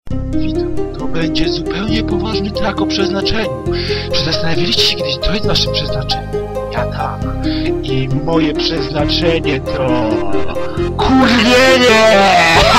Witam. To będzie zupełnie poważny track o przeznaczeniu. Czy zastanawialiście się kiedyś, co jest waszym przeznaczeniem? Ja tak. I moje przeznaczenie to... kurwienie!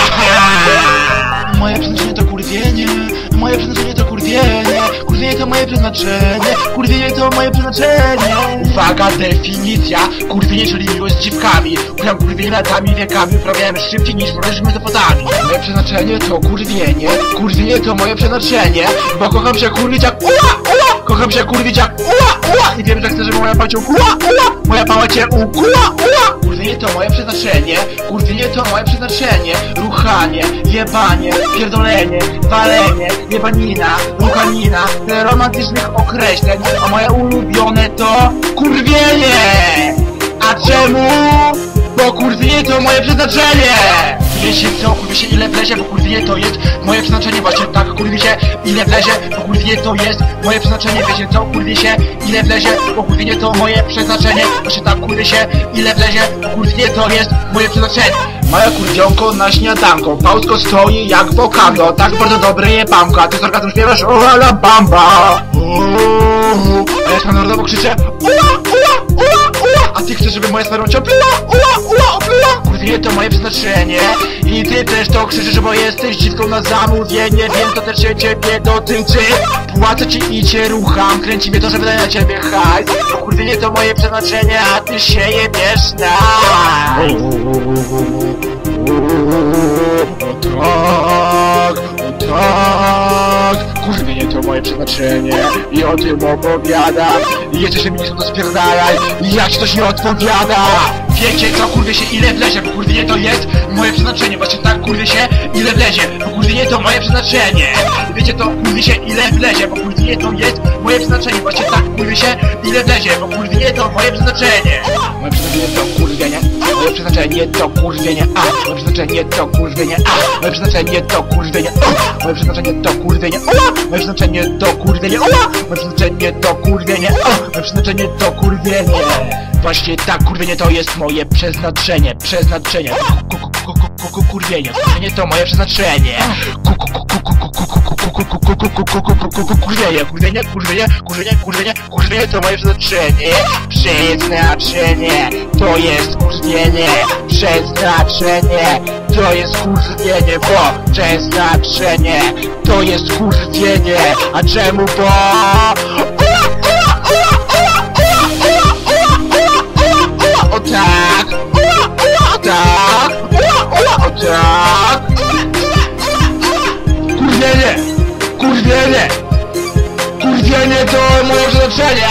Moje przeznaczenie to kurwienie. Moje przeznaczenie to kurwienie. Kurwienie to moje przeznaczenie. Kurwienie to moje przeznaczenie. Uwaga, definicja. Kurwienie, czyli miłość z dziwkami. Uprawiam kurwienie latami, wiekami. Uprawiałem szybciej niż wróżymy za fotami. Moje przeznaczenie to kurwienie. Kurwienie to moje przeznaczenie. Bo kocham się kurwić jak ua. Kocham się kurwić jak ua. I wiem, że chcę, żeby moja pała cię ukuła. Moja pała cię ukuła. Kurwienie to moje przeznaczenie. Kurwienie to moje przeznaczenie. Ruchanie, jebanie, pierdolenie, walenie, jebanina, ruchanina. Tyle romantycznych określeń. A moje ulubione to kurwienie. A czemu? Bo kurwienie to moje przeznaczenie. Wiecie co? Kurwie się ile wlezie, bo kurwienie to jest moje przeznaczenie. Właśnie tak, kurwie się ile wlezie, bo kurwienie to jest moje przeznaczenie. Wiecie co? Kurwie się ile wlezie, bo kurwienie to moje przeznaczenie. Właśnie tak, kurwie się ile wlezie, bo kurwienie to jest moje przeznaczenie. Moja kurwionko na śniadanko, Pautko stoi jak wokando. Tak bardzo dobre jebamka, ty z orgazmem śpiewasz o la bamba. A ja narodowo krzyczę a ty chcesz, żeby moja sperma cię opluła, opluła. Kurwienie to moje przeznaczenie. I ty też to krzyczysz, bo jesteś dziwką na zamówienie. Wiem, to też się ciebie dotyczy. Płacę ci i cię rucham. Kręci mnie to, żeby dać na ciebie hajs. Bo kurwienie to moje przeznaczenie, a ty się jebiesz na. O tak, kurwienie to moje przeznaczenie. I o tym opowiadam. I jeszcze się mi nie spierdalaj. I ja ci coś nie odpowiada. Wiecie co, kurwie się ile wlezie, bo kurwienie to jest moje przeznaczenie. Właśnie tak, kurwie się ile wlezie, bo kurwienie to moje przeznaczenie. Wiecie to, kurwie się ile wlezie, bo kurwienie to jest moje przeznaczenie. Właśnie tak, kurwie się ile wlezie, bo kurwienie to moje przeznaczenie. Moje przeznaczenie to kurwienie. Moje przeznaczenie to kurwienie. A, moje przeznaczenie to kurwienie. A, moje przeznaczenie to kurwienie. O, moje przeznaczenie to kurwienie. O, moje przeznaczenie to kurwienie. O, moje przeznaczenie to kurwienie. O, moje przeznaczenie to kurwienie. Właśnie tak, kurwienie to jest moje przeznaczenie. Przeznaczenie. Kurwienie. Kurwienie to moje przeznaczenie. Kurwienie to moje przeznaczenie. Przeznaczenie to jest kurwienie. Przeznaczenie to jest kurwienie, bo przeznaczenie to jest kurwienie. A czemu? Bo o tak, o tak, o tak. Kurwienie, kurwienie, kurwienie to moje przeznaczenie.